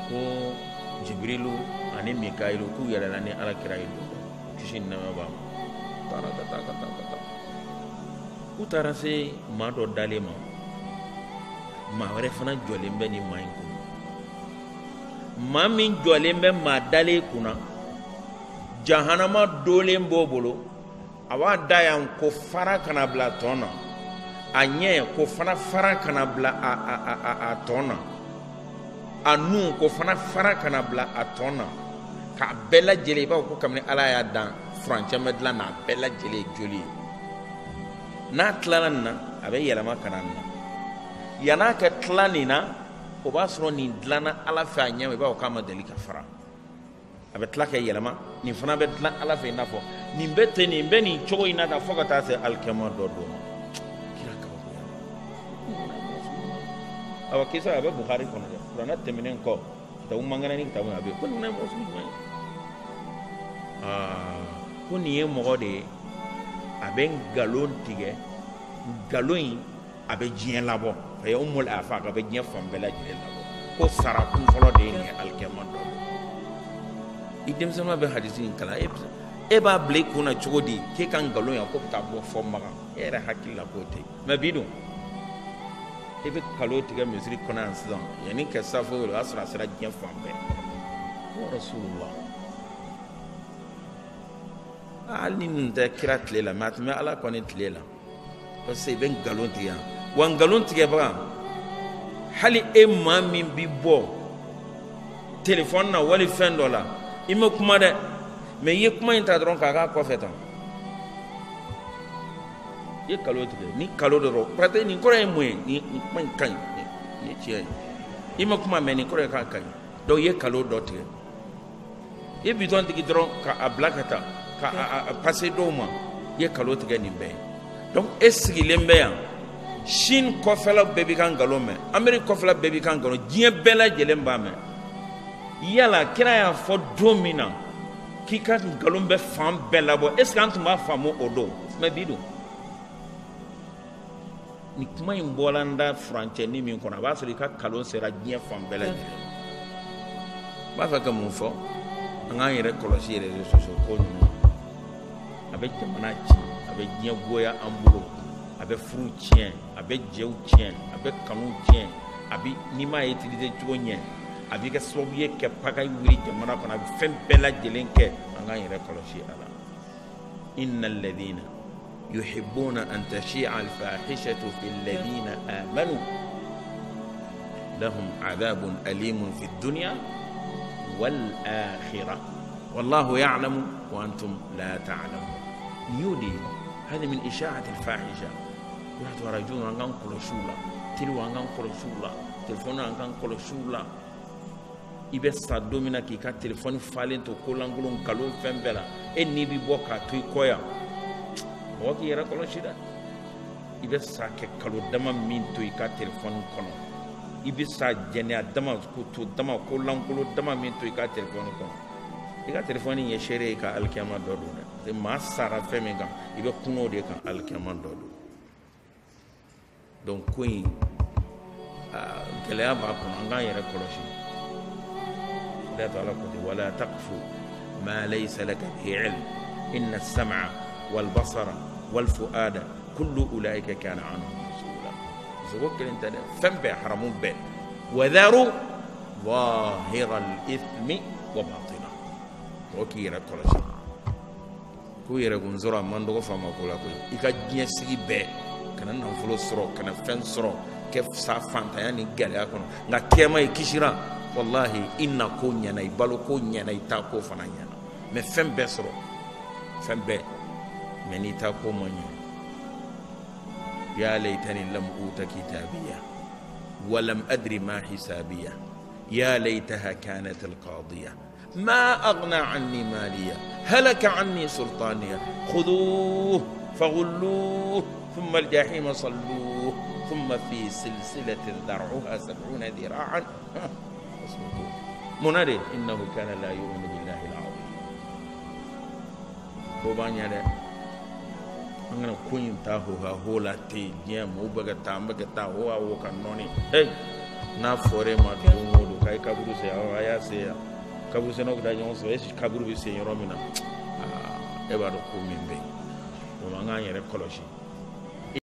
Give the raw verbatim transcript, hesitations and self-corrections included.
ko Jibrilu ani Mikailu ku yɛlɛla ni Alakira ye kisi ni nɛɛma b'a ma taara ka taa ka taa ka taa u taara se maa dɔ dalen ma maa wɛrɛ fana jɔlen bɛ ni maa in kun maa min jɔlen bɛ maa dalen kunna jahanama dolen b'o bolo a b'a da yan ko fara kana bila tɔn na a ɲɛ ko fana fara kana bila a a a a, a tɔn na a nun ko fana fara kana bila a tɔn na k'a bɛɛ lajɛlen i b'a fɔ ko kabini Ala y'a dan furancɛ bɛ dilan n'a bɛɛ lajɛlen ye joli ye n'a tilala nin na a bɛ yɛlɛma ka na nin na yan'a ka tila nin na o b'a sɔrɔ nin dilanna Ala fɛ a ɲɛ ma i b'a fɔ k'a ma deli ka fara a bɛ tila ka yɛlɛma nin fana bɛ dilan Ala fɛ i n'a fɔ nin bɛ ten nin bɛ nin cogo in na ta fo ka taa se alikiyama dɔ don ma kira kabako awa kisa a bɛ Bukhari kɔnɔ dɛ kuranɛ tɛmɛnen kɔ kitabu mankɛnɛni kitabu a bɛ ko nin ye mɔgɔ sugu jumɛn ye aa ko nin ye mɔgɔ de ye a bɛ nkalon tigɛ nkalon in a bɛ diɲɛ labɔ a ye Ummul Afaq a bɛ diɲɛ fan bɛɛ lajɛlen labɔ ko sara kun fɔlɔ de ye nin ye alikiyama dɔ don i denmisɛnninw bɛ hadisi in kalan e b'a bila i kunna cogo di k'e ka nkalon yan ko bɛ taa bɔ fɔ makan e yɛrɛ hakili la k'o tɛ mɛ bi dun e bɛ kalo tigɛ misiri kɔnɔ yan sisan yanni ka safo o y'a sɔrɔ a sera diɲɛ fan bɛɛ ko Rasulullah hali ni nin tɛ kira tile la mɛ a tun bɛ Ala kɔni tile la parce que i bɛ nkalon tigɛ yan wa nkalon tigɛbaga hali e maa min bi bɔ telefɔni na wali fɛn dɔ la i ma kuma dɛ mɛ i ye kuma in ta dɔrɔn k'a k'a kɔfɛ tan i ye kalo tigɛ ni kalo dɔrɔn parce que nin kɔrɔ ye mun ye nin kuma in ka ɲi nin ye tiɲɛ ye i ma kuma mɛ nin kɔrɔ ye k'a ka ɲi donc i ye kalo dɔ tigɛ i ye bitɔn tigi dɔrɔn k'a bila ka taa ka a pase dɔw ma i ye kalo tigɛ nin bɛɛ ye donc e sigilen bɛ yan Chine kɔfɛla bɛɛ b'i ka nkalon mɛn Amérique kɔfɛla bɛɛ b'i ka nkalon diɲɛ bɛɛ lajɛlen b'a mɛn yala kira y'a fɔ don min na k'i ka nkalon bɛ fan bɛɛ labɔ est ce que an tun b'a faamu o don mɛ bi don ni kuma in bɔla n da furancɛni min kɔnɔ a b'a sɔrɔ i ka nkalon sera diɲɛ fan bɛɛ lajɛlen n b'a fɛ ka mun fɔ an k'an yɛrɛ kɔlɔsi réseaux sociaux ko ninnu a bɛ jamana ci a bɛ diɲɛ goya an bolo a bɛ furu tiɲɛ a bɛ jɛw tiɲɛ a bɛ kanu tiɲɛ a bɛ n'i m'a utiliser cogo ɲɛ a b'i kɛ sababu ye kɛ pagayi wuli jamana kɔnɔ a bɛ fɛn bɛɛ lajɛlen kɛ an k'an yɛrɛ kɔlɔsi a la inna alladhina yuhibbuna an tashi'a al-fahishatu fil ladhina amanu lahum adhabun alimun fid dunya wal akhirah wallahu ya'lamu wa antum la ta'lamun yudi hadi min isha'ati al-fahisha wa tarajuna an kan kɔlɔsi la teliw an kan kɔlɔsi la telefɔni an kan kɔlɔsi la i bɛ sa don min na k'i ka telefɔni falen to ko lankolon nkalon fɛn bɛɛ la e n'i bi bɔ k'a to i kɔ yan mɔgɔ k'i yɛrɛ kɔlɔsi dɛ i bɛ sa kɛ kalo dama min to i ka telefɔni kɔnɔ i bɛ sa jɛnɛya dama ko to dama ko lankolon dama min to i ka telefɔni kɔnɔ i ka telefɔni ye seere ye ka alikiyama dɔ don dɛ maa sara fɛn min kan i bɛ kun o de kan alikiyama dɔ don donc ko in gɛlɛya b'a kɔnɔ an k'an yɛrɛ kɔlɔsi لا تعلق ولا تقف ما ليس لك به علم إن السمع والبصر والفؤاد كل أولئك كان عنه مسؤولا زوجك أنت فم به حرمون به وذروا ظاهر الإثم وباطنه وكيرا كل شيء كويرا كنزورا من دو فما كولا كوي إكا جنسي به كنا نفلو سرو كنا فن سرو كيف سافان تياني قال يا كنا نكيما يكشرا wallahi inna ko ɲɛna i balo ko ɲɛna i ta ko fana ɲɛna mɛ fɛn bɛɛ sɔrɔ fɛn bɛɛ mɛ n'i ta ko ma ɲɛ ya laytani lam uta kitabiya wa lam adri ma hisabiya ya laytaha kanat alqadiya ma aghna anni maliya halaka anni sultaniya khuduhu faghulluhu thumma aljahima salluhu thumma fi silsilatin dar'uha sab'una dhira'an منادي إنه كان لا يؤمن بالله العظيم بوبانيا ده أنا كوين تاهو هولا تي جيم وبعك تام بعك تاهو أو كنوني هاي نافوري ما تقولوا k'a ye kaburu sen a y'a sen yan kaburu sennaw bɛ taa ɲɔgɔn sɔrɔ est-ce que kaburu bɛ sen yɔrɔ min na aa e b'a dɔn ko min bɛ yen o an k'an yɛrɛ kɔlɔsi